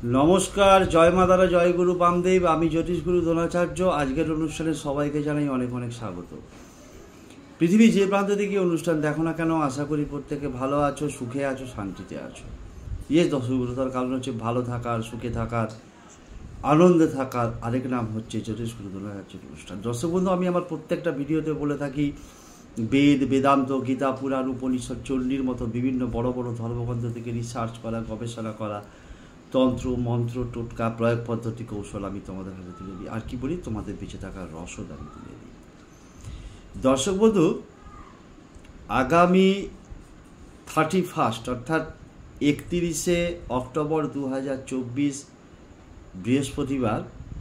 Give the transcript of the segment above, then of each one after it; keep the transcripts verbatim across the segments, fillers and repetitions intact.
নমস্কার, জয় মা তারা, জয় গুরু বামদেব। আমি জ্যোতিষগুরু দ্রোণাচার্য। আজকের অনুষ্ঠানে সবাইকে জানাই অনেক অনেক স্বাগত। পৃথিবী যে প্রান্ত থেকে অনুষ্ঠান দেখো না কেন, আশা করি প্রত্যেকে ভালো আছো, সুখে আছো, শান্তিতে আছো। ইয়ে দর্শকগুরু, তার কারণ হচ্ছে ভালো থাকার, সুখে থাকার, আনন্দে থাকার আরেক নাম হচ্ছে জ্যোতিষগুরু দ্রোণাচার্যের অনুষ্ঠান। দর্শক বন্ধু, আমি আমার প্রত্যেকটা ভিডিওতে বলে থাকি বেদ, বেদান্ত, গীতা, পুরাণ, উপনিষদ, চণ্ডীর মতো বিভিন্ন বড় বড় ধর্মগ্রন্থ থেকে রিসার্চ করা, গবেষণা করা তন্ত্র, মন্ত্র, টোটকা, প্রয়োগ পদ্ধতি, কৌশল আমি তোমাদের হাতে তুলে দিই। আর কি বলি, তোমাদের বেঁচে থাকার রসদ আমি তুলে দিই। দর্শক বন্ধু, আগামী থার্টি ফার্স্ট অর্থাৎ একত্রিশে অক্টোবর দু হাজার চব্বিশ বৃহস্পতিবার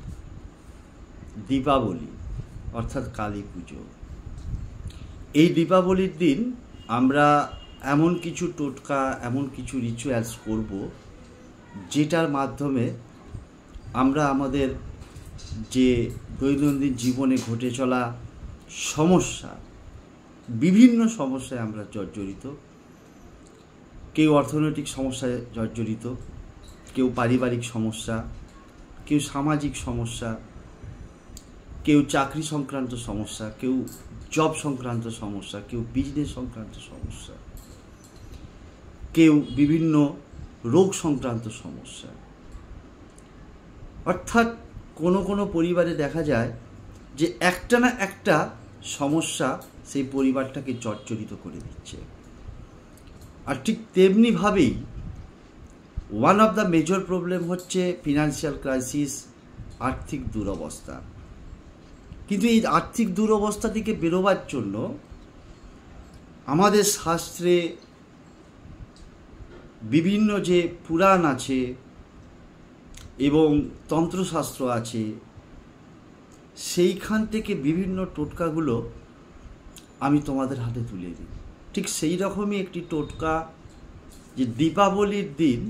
দীপাবলি অর্থাৎ কালী পুজো। এই দীপাবলির দিন আমরা এমন কিছু টোটকা, এমন কিছু রিচুয়ালস করব যেটার মাধ্যমে আমরা আমাদের যে দৈনন্দিন জীবনে ঘটে চলা সমস্যা, বিভিন্ন সমস্যায় আমরা জর্জরিত। কেউ অর্থনৈতিক সমস্যায় জর্জরিত, কেউ পারিবারিক সমস্যা, কেউ সামাজিক সমস্যা, কেউ চাকরি সংক্রান্ত সমস্যা, কেউ জব সংক্রান্ত সমস্যা, কেউ বিজনেস সংক্রান্ত সমস্যা, কেউ বিভিন্ন রোগ সংক্রান্ত সমস্যা। অর্থাৎ কোনো কোনো পরিবারে দেখা যায় যে একটা না একটা সমস্যা সেই পরিবারটাকে জর্জরিত করে দিচ্ছে। আর ঠিক তেমনিভাবেই one of the major problem হচ্ছে ফিনান্সিয়াল ক্রাইসিস, আর্থিক দুরবস্থা। কিন্তু এই আর্থিক দুরবস্থা থেকে বেরোবার জন্য আমাদের শাস্ত্রে বিভিন্ন যে পুরাণ আছে এবং তন্ত্রশাস্ত্র আছে, সেইখান থেকে বিভিন্ন টোটকাগুলো আমি তোমাদের হাতে তুলে দিই। ঠিক সেই রকমই একটি টোটকা, যে দীপাবলির দিন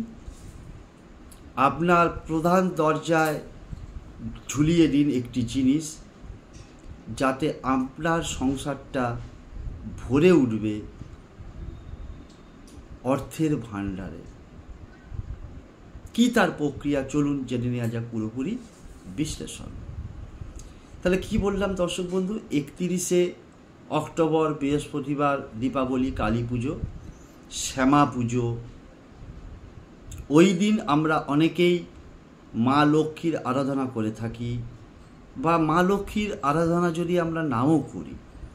আপনার প্রধান দরজায় ঝুলিয়ে দিন একটি জিনিস, যাতে আপনার সংসারটা ভরে উঠবে অর্থের ভাণ্ডারে। কি তার প্রক্রিয়া, চলুন জেনে নেওয়া যাক পুরোপুরি বিশ্লেষণ। তাহলে কি বললাম দর্শক বন্ধু, একত্রিশে অক্টোবর বৃহস্পতিবার দীপাবলি, কালী পুজো, শ্যামা পুজো। ওই দিন আমরা অনেকেই মা লক্ষ্মীর আরাধনা করে থাকি, বা মা লক্ষ্মীর আরাধনা যদি আমরা নাও করি,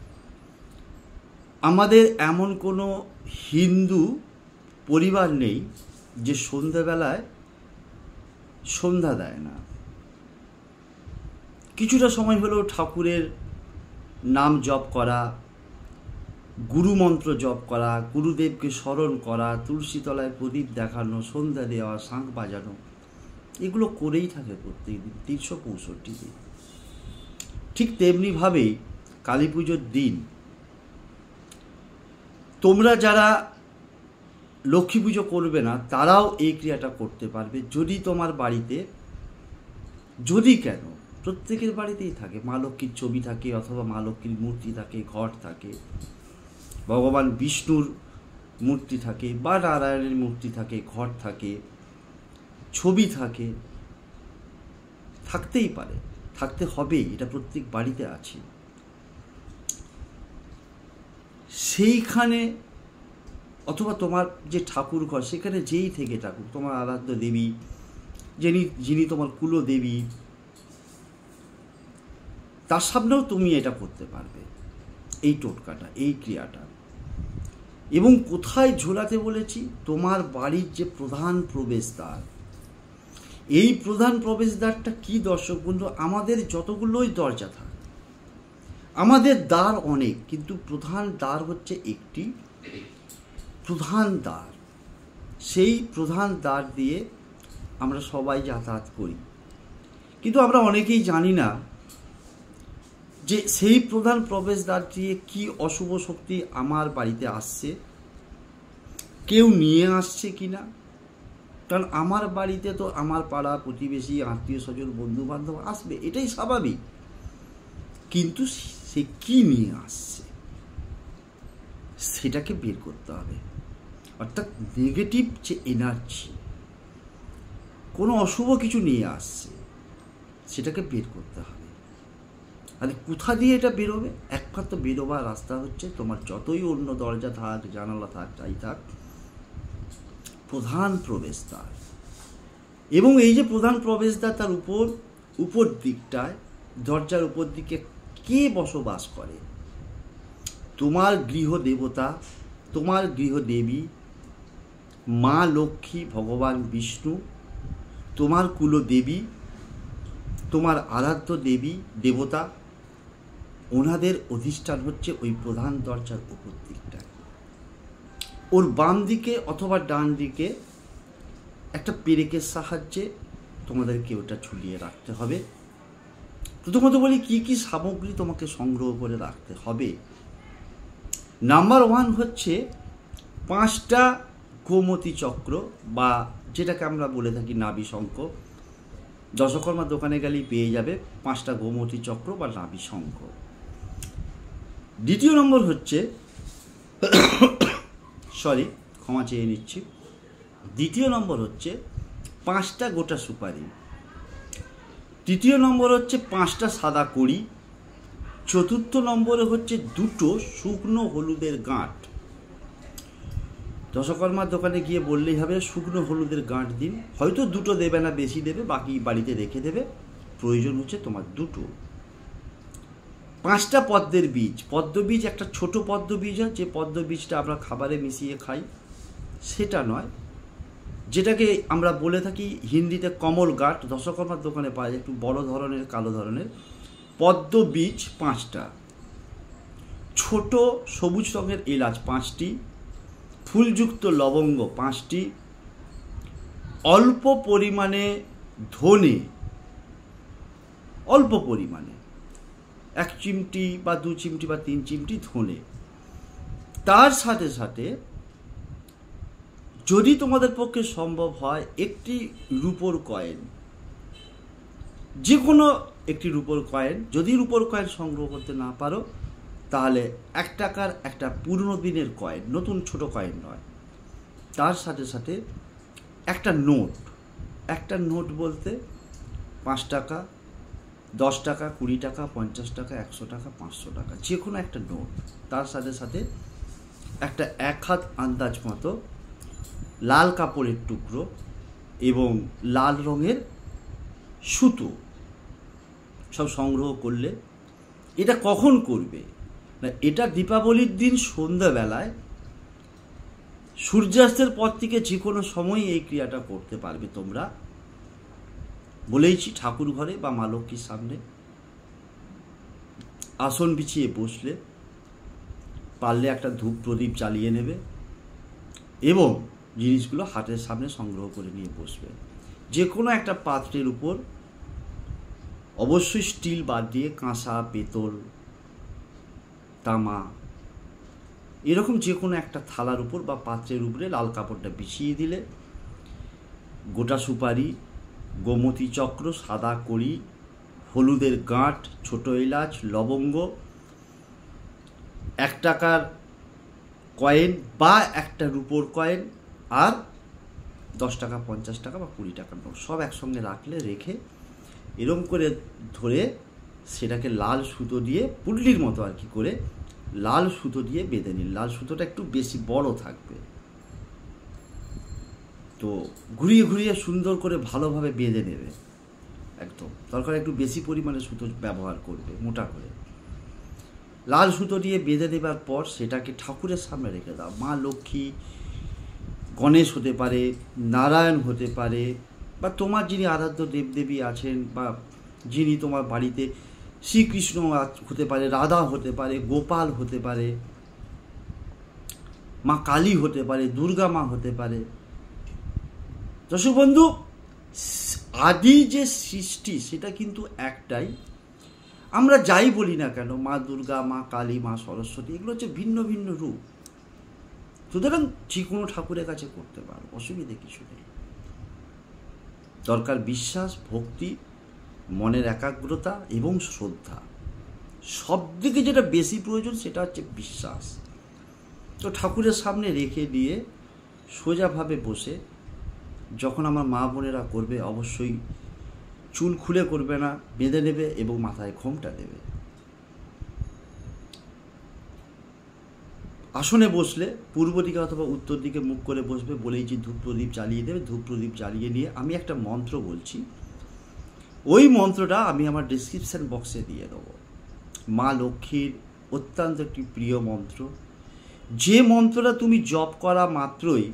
আমাদের এমন কোনো হিন্দু পরিবার নেই যে সন্ধ্যাবেলায় সন্ধ্যা দেয় না। কিছুটা সময় হলেও ঠাকুরের নাম জপ করা, গুরুমন্ত্র জপ করা, গুরুদেবকে স্মরণ করা, তুলসী তলায় প্রদীপ দেখানো, সন্ধ্যা দেওয়া, শাঁখ বাজানো, এগুলো করেই থাকে প্রত্যেক দিন, তিনশো পঁয়ষট্টি দিন। ঠিক তেমনিভাবেই কালী পুজোর দিন তোমরা যারা লক্ষ্মী পুজো করবে না তারাও এই ক্রিয়াটা করতে পারবে। যদি তোমার বাড়িতে, যদি কেন প্রত্যেকের বাড়িতেই থাকে, মা লক্ষ্মীর ছবি থাকে, অথবা মা লক্ষ্মীর মূর্তি থাকে, ঘট থাকে, ভগবান বিষ্ণুর মূর্তি থাকে, বা নারায়ণের মূর্তি থাকে, ঘট থাকে, ছবি থাকে, থাকতেই পারে, থাকতে হবেই, এটা প্রত্যেক বাড়িতে আছে। সেইখানে অথবা তোমার যে ঠাকুর ঘর, সেখানে যেই থেকে থাকুক, তোমার আরাধ্য দেবী, যিনি যিনি তোমার কুলদেবী, তার সামনেও তুমি এটা করতে পারবে, এই টোটকাটা, এই ক্রিয়াটা। এবং কোথায় ঝোলাতে বলেছি, তোমার বাড়ির যে প্রধান প্রবেশদ্বার, এই প্রধান প্রবেশদ্বারটা কি দর্শক বন্ধু, আমাদের যতগুলোই দরজা থাকে, আমাদের দ্বার অনেক, কিন্তু প্রধান দ্বার হচ্ছে একটি, প্রধান দ্বার। সেই প্রধান দ্বার দিয়ে আমরা সবাই যাতায়াত করি, কিন্তু আমরা অনেকেই জানি না যে সেই প্রধান প্রবেশদ্বার দিয়ে কি অশুভ শক্তি আমার বাড়িতে আসছে, কেউ নিয়ে আসছে কিনা। কারণ আমার বাড়িতে তো আমার পাড়া প্রতিবেশী, আত্মীয় স্বজন, বন্ধু বান্ধব আসবে, এটাই স্বাভাবিক, কিন্তু সে কি নিয়ে আসছে সেটাকে বের করতে হবে। অর্থাৎ নেগেটিভ যে এনার্জি, কোনো অশুভ কিছু নিয়ে আসছে, সেটাকে বের করতে হবে। আর কোথা দিয়ে এটা বেরোবে? একমাত্র বেরোবার রাস্তা হচ্ছে তোমার যতই অন্য দরজা থাক, জানালা থাক, যাই থাক, প্রধান প্রবেশদ্বার। এবং এই যে প্রধান প্রবেশদ্বার, তার উপর উপর দিকটায়, দরজার উপর দিকে কে বসবাস করে? তোমার গৃহ দেবতা, তোমার গৃহদেবী, মা লক্ষ্মী, ভগবান বিষ্ণু, তোমার কুলদেবী, তোমার আরাধ্য দেবী দেবতা, ওনাদের অধিষ্ঠান হচ্ছে ওই প্রধান দরজার উপর দিকটায়। ওর বাম দিকে অথবা ডান দিকে একটা পেরেকের সাহায্যে তোমাদেরকে ওটা ঝুলিয়ে রাখতে হবে। প্রথমত বলি কি কি সামগ্রী তোমাকে সংগ্রহ করে রাখতে হবে। নাম্বার ওয়ান হচ্ছে পাঁচটা গোমতী চক্র, বা যেটাকে আমরা বলে থাকি নাভি শঙ্খ। দশকর্মার দোকানে গেলেই পেয়ে যাবে পাঁচটা গোমতী চক্র বা নাভি শঙ্খ। দ্বিতীয় নম্বর হচ্ছে, সরি ক্ষমা চেয়ে নিচ্ছি, দ্বিতীয় নম্বর হচ্ছে পাঁচটা গোটা সুপারি। তৃতীয় নম্বর হচ্ছে পাঁচটা সাদা কড়ি। চতুর্থ নম্বরে হচ্ছে দুটো শুকনো হলুদের গাঁট। দশকর্মার দোকানে গিয়ে বললেই হবে শুকনো হলুদের গাঁট দিন। হয়তো দুটো দেবে না, বেশি দেবে, বাকি বাড়িতে রেখে দেবে। প্রয়োজন হচ্ছে তোমার দুটো। পাঁচটা পদ্মের বীজ। পদ্ম বীজ একটা ছোট পদ্ম বীজ হয়, যে পদ্ম বীজটা আমরা খাবারে মিশিয়ে খাই, সেটা নয়। যেটাকে আমরা বলে থাকি হিন্দিতে কমল গাঠ, দশকর্মার দোকানে পাওয়া যায়, একটু বড় ধরনের, কালো ধরনের। পদ্ম বীজ পাঁচটা, ছোট সবুজ রঙের এলাচ পাঁচটি, ফুলযুক্ত লবঙ্গ পাঁচটি, অল্প পরিমাণে ধনে, অল্প পরিমাণে এক চিমটি বা দু চিমটি বা তিন চিমটি ধনে। তার সাথে সাথে যদি তোমাদের পক্ষে সম্ভব হয় একটি রূপোর কয়েন, যে কোনো একটি রূপোর কয়েন। যদি রূপোর কয়েন সংগ্রহ করতে না পারো, তাহলে এক টাকার একটা পুরনো দিনের কয়েন, নতুন ছোট কয়েন নয়। তার সাথে সাথে একটা নোট। একটা নোট বলতে পাঁচ টাকা, দশ টাকা, কুড়ি টাকা, পঞ্চাশ টাকা, একশো টাকা, পাঁচশো টাকা, যে কোনো একটা নোট। তার সাথে সাথে একটা এক হাত আন্দাজ মতো লাল কাপড়ের টুকরো এবং লাল রঙের সুতো সব সংগ্রহ করলে। এটা কখন করবে না, এটা দীপাবলির দিন সন্ধ্যাবেলায় সূর্যাস্তের পর থেকে যে কোনো সময় এই ক্রিয়াটা করতে পারবে তোমরা। বলেইছি, ঠাকুর ঘরে বা মা লক্ষ্মীর সামনে আসন বিছিয়ে বসলে, পারলে একটা ধূপ প্রদীপ জ্বালিয়ে নেবে এবং জিনিসগুলো হাতের সামনে সংগ্রহ করে নিয়ে বসবে। যে কোনো একটা পাত্রের উপর, অবশ্যই স্টিল বাদ দিয়ে কাঁসা, পেতল, তামা, এরকম যে কোনো একটা থালার উপর বা পাত্রের উপরে লাল কাপড়টা বিছিয়ে দিলে গোটা সুপারি, গোমতী চক্র, সাদা কড়ি, হলুদের গাঁট, ছোট এলাচ, লবঙ্গ, এক টাকার কয়েন বা একটা রুপোর কয়েন, আর দশ টাকা, পঞ্চাশ টাকা বা কুড়ি টাকার নোট সব একসঙ্গে রাখলে, রেখে এরম করে ধরে সেটাকে লাল সুতো দিয়ে, পুটলির মতো আর কি করে লাল সুতো দিয়ে বেঁধে নিন। লাল সুতোটা একটু বেশি বড় থাকবে, তো ঘুরিয়ে ঘুরিয়ে সুন্দর করে ভালোভাবে বেঁধে নেবে। একদম দরকার একটু বেশি পরিমাণে সুতো ব্যবহার করবে, মোটা করে। লাল সুতো দিয়ে বেঁধে দেবার পর সেটাকে ঠাকুরের সামনে রেখে দাও। মা লক্ষ্মী, গণেশ হতে পারে, নারায়ণ হতে পারে, বা তোমার যিনি আরাধ্য দেবদেবী আছেন, বা যিনি তোমার বাড়িতে, শ্রীকৃষ্ণ হতে পারে, রাধা হতে পারে, গোপাল হতে পারে, মা কালী হতে পারে, দুর্গা মা হতে পারে। দর্শক বন্ধু, আদি যে সৃষ্টি সেটা কিন্তু একটাই। আমরা যাই বলি না কেন, মা দুর্গা, মা কালী, মা সরস্বতী, এগুলো হচ্ছে ভিন্ন ভিন্ন রূপ। সুতরাং যে কোনো ঠাকুরের কাছে করতে পারো, অসুবিধে কিছু নেই। দরকার বিশ্বাস, ভক্তি, মনের একাগ্রতা এবং শ্রদ্ধা। সব থেকে যেটা বেশি প্রয়োজন সেটা হচ্ছে বিশ্বাস। তো ঠাকুরের সামনে রেখে দিয়ে সোজাভাবে বসে যখন আমার মা বোনেরা করবে অবশ্যই চুল খুলে করবে না, বেঁধে নেবে এবং মাথায় ঘোমটা দেবে। আসনে বসলে পূর্ব দিকে অথবা উত্তর দিকে মুখ করে বসবে, বলেই যে ধূপ প্রদীপ জ্বালিয়ে দেবে। ধূপ প্রদীপ জ্বালিয়ে নিয়ে আমি একটা মন্ত্র বলছি, ওই মন্ত্রটা আমি আমার ডিসক্রিপশান বক্সে দিয়ে দেবো। মা লক্ষ্মীর অত্যন্ত একটি প্রিয় মন্ত্র, যে মন্ত্রটা তুমি জপ করা মাত্রই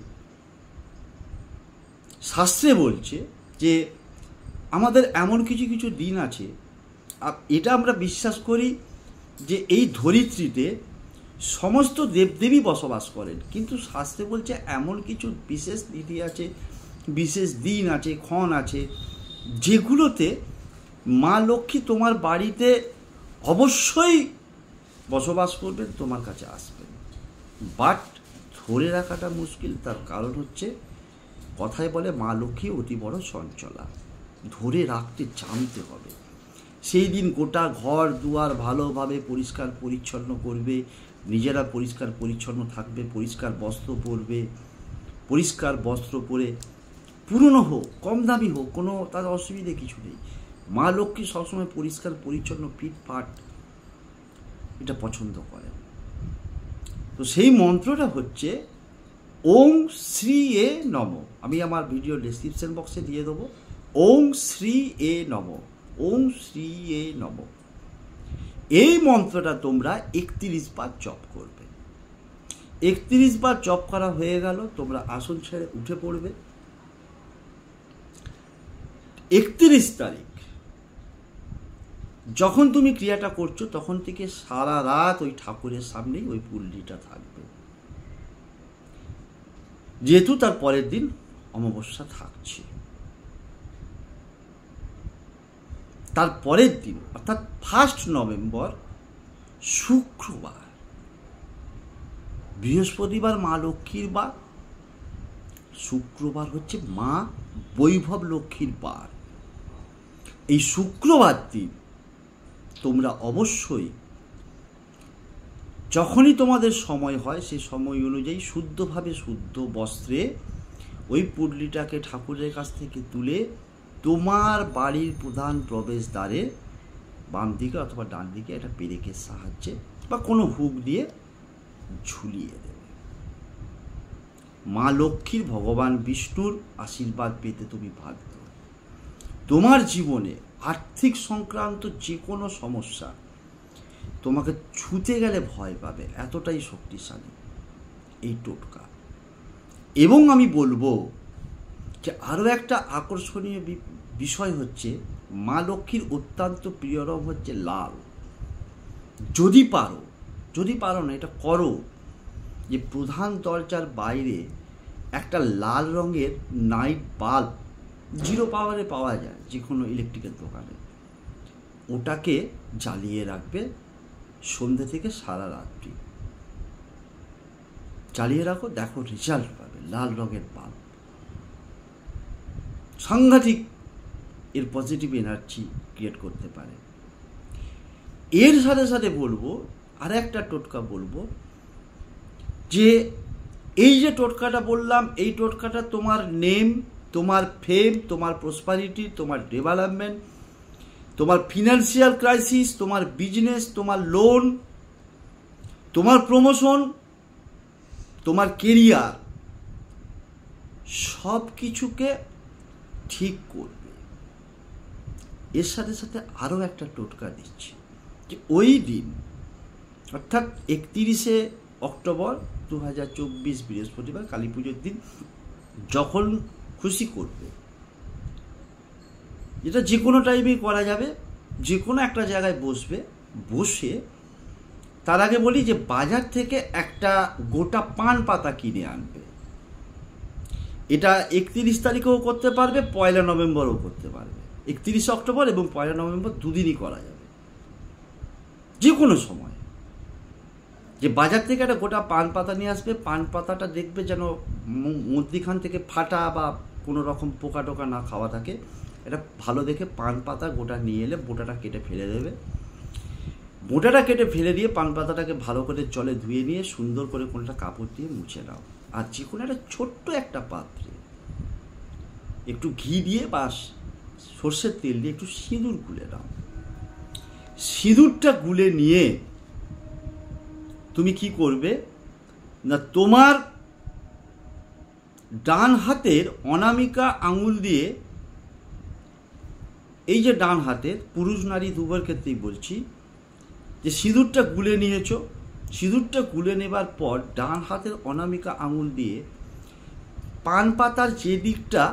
শাস্ত্রে বলছে যে আমাদের এমন কিছু কিছু দিন আছে, এটা আমরা বিশ্বাস করি যে এই ধরিত্রীতে সমস্ত দেবদেবী বসবাস করেন, কিন্তু শাস্ত্রে বলছে এমন কিছু বিশেষ তিথি আছে, বিশেষ দিন আছে, ক্ষণ আছে, যেগুলোতে মা লক্ষ্মী তোমার বাড়িতে অবশ্যই বসবাস করবেন, তোমার কাছে আসবেন। বাট ধরে রাখাটা মুশকিল। তার কারণ হচ্ছে কথায় বলে মা লক্ষ্মী অতি বড় চঞ্চলা, ধরে রাখতে জানতে হবে। সেই দিন গোটা ঘর দুয়ার ভালোভাবে পরিষ্কার পরিচ্ছন্ন করবে, নিজেরা পরিষ্কার পরিচ্ছন্ন থাকবে, পরিষ্কার বস্ত্র পরবে। পরিষ্কার বস্ত্র পরে পুরনো হোক কম দামি হোক কোনো তার অসুবিধে কিছু নেই। মা লক্ষ্মী সবসময় পরিষ্কার পরিচ্ছন্ন ফিটফাট এটা পছন্দ করে। তো সেই মন্ত্রটা হচ্ছে ওং শ্রী এ নম। আমি আমার ভিডিও ডেসক্রিপশন বক্সে দিয়ে দেবো। ওং শ্রী এ নম, ওং শ্রী এ নম। এই মন্ত্রটা তোমরা একত্রিশ বার জপ করবে। একত্রিশ বার জপ করা হয়ে গেল, তোমরা আসন ছেড়ে উঠে পড়বে। একত্রিশ তারিখ যখন তুমি ক্রিয়াটা করছো তখন থেকে সারা রাত ওই ঠাকুরের সামনেই ওই পুল্লিটা থাকবে, যেহেতু তার পরের দিন অমাবস্যা থাকছে। তার পরের দিন অর্থাৎ ফার্স্ট নভেম্বর শুক্রবার, বৃহস্পতিবার মা লক্ষ্মীর বার, শুক্রবার হচ্ছে মা বৈভব লক্ষ্মীর বার। এই শুক্রবার দিন তোমরা অবশ্যই যখনই তোমাদের সময় হয় সেই সময় অনুযায়ী শুদ্ধভাবে শুদ্ধ বস্ত্রে ওই পুডলিটাকে ঠাকুরের কাছ থেকে তুলে তোমার বাড়ির প্রধান প্রবেশদ্বারে বাম দিকে অথবা ডান দিকে একটা পেরেকের সাহায্যে বা কোনো হুক দিয়ে ঝুলিয়ে দেবে। মা লক্ষ্মীর ভগবান বিষ্ণুর আশীর্বাদ পেতে তুমি ভাগ্য। তোমার জীবনে আর্থিক সংক্রান্ত যে কোনো সমস্যা তোমাকে ছুঁতে গেলে ভয় পাবে, এতটাই শক্তিশালী এই টোটকা। এবং আমি বলবো যে আরও একটা আকর্ষণীয় বিষয় হচ্ছে মা লক্ষ্মীর অত্যন্ত প্রিয় রং হচ্ছে লাল। যদি পারো, যদি পারো না এটা করো, যে প্রধান দরজার বাইরে একটা লাল রঙের নাইট বাল্ব জিরো পাওয়ারে পাওয়া যায় যে কোনো ইলেকট্রিকের দোকানে, ওটাকে জ্বালিয়ে রাখবে সন্ধ্যে থেকে সারা রাত্রি জ্বালিয়ে রাখো, দেখো রেজাল্ট পাবে। লাল রঙের বাল্ব সাংঘাতিক এর পজিটিভ এনার্জি ক্রিয়েট করতে পারে। এর সাথে সাথে বলবো আর একটা টোটকা বলবো, যে এই যে টোটকাটা বললাম এই টোটকাটা তোমার নেম, তোমার ফেম, তোমার প্রসপারিটি, তোমার ডেভেলপমেন্ট, তোমার ফিনান্সিয়াল ক্রাইসিস, তোমার বিজনেস, তোমার লোন, তোমার প্রমোশন, তোমার কেরিয়ার সব কিছুকে ঠিক করবে। এর সাথে সাথে আরও একটা টোটকা দিচ্ছি, যে ওই দিন অর্থাৎ একত্রিশে অক্টোবর দু হাজার চব্বিশ বৃহস্পতিবার কালী পুজোর দিন যখন খুশি করবে, যেটা যে কোনো টাইমেই করা যাবে, যে কোনো একটা জায়গায় বসবে, বসে তার আগে বলি যে বাজার থেকে একটা গোটা পান পাতা কিনে আনবে। এটা একত্রিশ তারিখেও করতে পারবে, পয়লা নভেম্বরও করতে পারবে। একত্রিশে অক্টোবর এবং পয়লা নভেম্বর দুদিনই করা যাবে, যে কোনো সময়। যে বাজার থেকে একটা গোটা পান পাতা নিয়ে আসবে, পান পাতাটা দেখবে যেন মধ্যিখান থেকে ফাটা বা কোনো রকম পোকা টোকা না খাওয়া থাকে। এটা ভালো দেখে পান পাতা গোটা নিয়ে এলে বোটাটা কেটে ফেলে দেবে। বোটাটা কেটে ফেলে দিয়ে পান পাতাটাকে ভালো করে জলে ধুয়ে নিয়ে সুন্দর করে কোনোটা কাপড় দিয়ে মুছে নাও। আর যে কোনো একটা ছোট্ট একটা পাত্রে একটু ঘি দিয়ে বা সর্ষের তেল দিয়ে একটু সিঁদুর গুলে নাও। সিঁদুরটা গুলে নিয়ে তুমি কি করবে না, তোমার ডান হাতের অনামিকা আঙুল দিয়ে, এই যে ডান হাতের, পুরুষ নারী দুবার ক্ষেত্রেই বলছি, যে সিঁদুরটা গুলে নিয়েছ, সিঁদুরটা গুলে নেবার পর ডান হাতের অনামিকা আঙুল দিয়ে পান পাতার যে দিকটা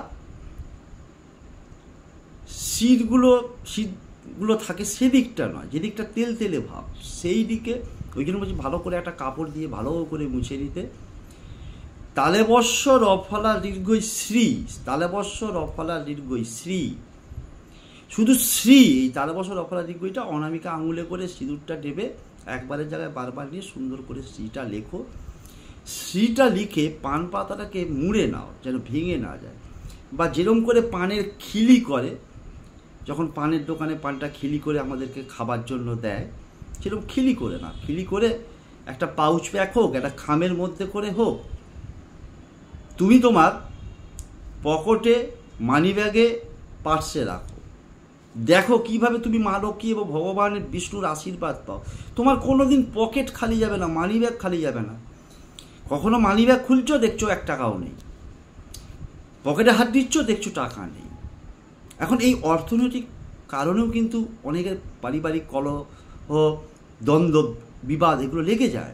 শীতগুলো শীতগুলো থাকে সেদিকটা নয়, যেদিকটা তেল তেলে ভাব, সেই দিকে ওই জন্য বলছি ভালো করে একটা কাপড় দিয়ে ভালো করে মুছে নিতে। তালেবস্য রফলা দীর্ঘই শ্রী, তালেবস্য রফলা দীর্ঘই শ্রী, শুধু শ্রী, এই তালেবস্য রফলা দীর্ঘইটা অনামিকা আঙুলে করে সিঁদুরটা দেবে, একবারের জায়গায় বারবার নিয়ে সুন্দর করে শ্রীটা লেখো। শ্রীটা লিখে পান পাতাটাকে মুড়ে নাও যেন ভেঙে না যায়, বা যেরকম করে পানের খিলি করে, যখন পানের দোকানে পানটা খিলি করে আমাদেরকে খাবার জন্য দেয়, সেরকম খিলি করে না, খিলি করে একটা পাউচ প্যাক হোক, একটা খামের মধ্যে করে হোক, তুমি তোমার পকেটে, মানি ব্যাগে, পার্সে রাখো। দেখো কিভাবে তুমি মা লক্ষ্মী এবং ভগবানের বিষ্ণুর আশীর্বাদ পাও। তোমার কোনোদিন পকেট খালি যাবে না, মানি ব্যাগ খালি যাবে না। কখনো মানি ব্যাগ খুলছো, দেখছো এক টাকাও নেই, পকেটে হাত দিচ্ছ, দেখছো টাকা নেই। এখন এই অর্থনৈতিক কারণেও কিন্তু অনেকের পারিবারিক কলহ, দ্বন্দ্ব, বিবাদ এগুলো লেগে যায়।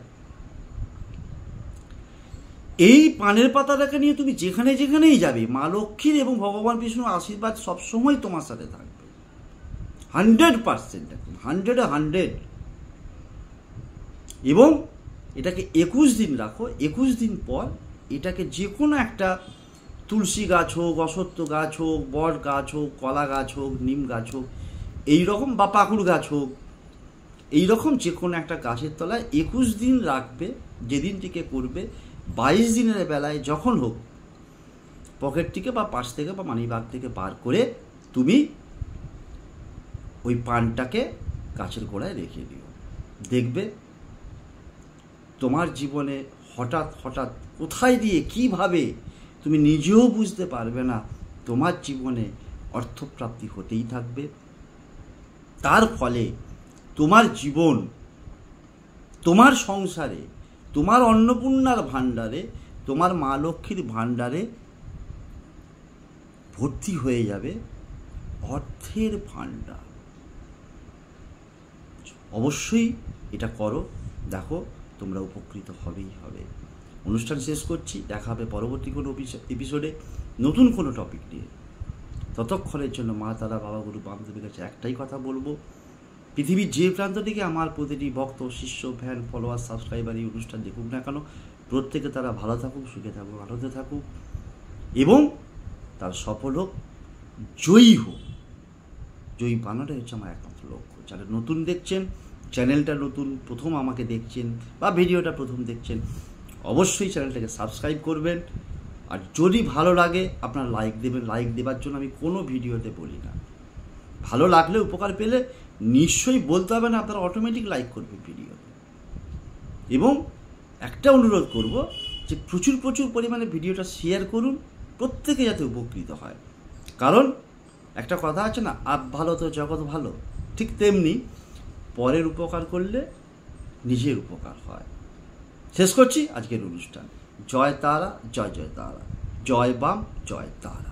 এই পানের পাতাটাকে নিয়ে তুমি যেখানে যেখানেই যাবে, মা লক্ষ্মীর এবং ভগবান বিষ্ণুর আশীর্বাদ সবসময় তোমার সাথে থাকবে, হান্ড্রেড পার্সেন্ট, হান্ড্রেডে হান্ড্রেড। এবং এটাকে একুশ দিন রাখো। একুশ দিন পর এটাকে যে কোনো একটা তুলসী গাছ হোক, অশ্বত্থ গাছ হোক, বট গাছ হোক, কলা গাছ হোক, নিম গাছ হোক, এইরকম, বা পাকুড় গাছ হোক, এইরকম যে কোনো একটা গাছের তলায় একুশ দিন রাখবে। যেদিন থেকে করবে, বাইশ দিনের বেলায় যখন হোক, পকেট থেকে বা পাশ থেকে বা মানি ব্যাগ থেকে বার করে তুমি ওই পানটাকে গাছের গোড়ায় রেখে দিও। দেখবে তোমার জীবনে হঠাৎ হঠাৎ কোথায় দিয়ে কিভাবে তুমি নিজেও বুঝতে পারবে না, তোমার জীবনে অর্থপ্রাপ্তি হতেই থাকবে। তার ফলে তোমার জীবন, তোমার সংসারে, তোমার অন্নপূর্ণার ভাণ্ডারে, তোমার মা লক্ষ্মীর ভাণ্ডারে ভর্তি হয়ে যাবে অর্থের ভাণ্ডার। অবশ্যই এটা করো, দেখো তোমরা উপকৃত হবেই হবে। অনুষ্ঠান শেষ করছি, দেখা হবে পরবর্তী কোনো এপিসোডে নতুন কোনো টপিক নিয়ে। ততক্ষণের জন্য মা তারা, বাবা গুরু বামদেবের কাছে একটাই কথা বলবো, পৃথিবীর যে প্রান্ত থেকে আমার প্রতিটি ভক্ত, শিষ্য, ফ্যান, ফলোয়ার, সাবস্ক্রাইবার এই অনুষ্ঠান দেখুক না কেন, প্রত্যেকে তারা ভালো থাকুক, সুখে থাকুক, আনন্দে থাকুক এবং তার সফল হোক, জয়ী হোক। জয়ী বানাটাই হচ্ছে আমার একমাত্র লক্ষ্য। যারা নতুন দেখছেন, চ্যানেলটা নতুন, প্রথম আমাকে দেখছেন বা ভিডিওটা প্রথম দেখছেন, অবশ্যই চ্যানেলটাকে সাবস্ক্রাইব করবেন। আর যদি ভালো লাগে আপনার লাইক দেবেন। লাইক দেওয়ার জন্য আমি কোনো ভিডিওতে বলি না, ভালো লাগলে, উপকার পেলে নিশ্চয়ই বলতে হবে না, আপনারা অটোমেটিক লাইক করবেন ভিডিওতে। এবং একটা অনুরোধ করব যে প্রচুর প্রচুর পরিমাণে ভিডিওটা শেয়ার করুন, প্রত্যেকে যাতে উপকৃত হয়। কারণ একটা কথা আছে না, আপ ভালো তো জগৎ ভালো, ঠিক তেমনি পরের উপকার করলে নিজের উপকার হয়। শেষ করছি আজকের অনুষ্ঠান। জয় তারা, জয় জয় তারা, জয় বাম, জয় তারা।